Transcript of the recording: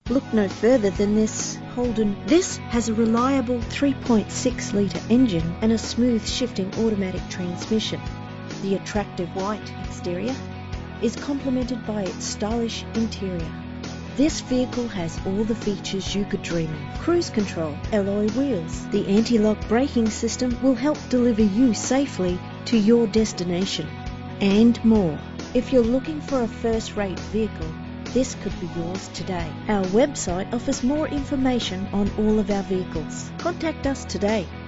Look no further than this Holden. This has a reliable 3.6 litre engine and a smooth shifting automatic transmission. The attractive white exterior is complemented by its stylish interior. This vehicle has all the features you could dream of. Cruise control, alloy wheels. The anti-lock braking system will help deliver you safely to your destination. And more. If you're looking for a first-rate vehicle, this could be yours today. Our website offers more information on all of our vehicles. Contact us today.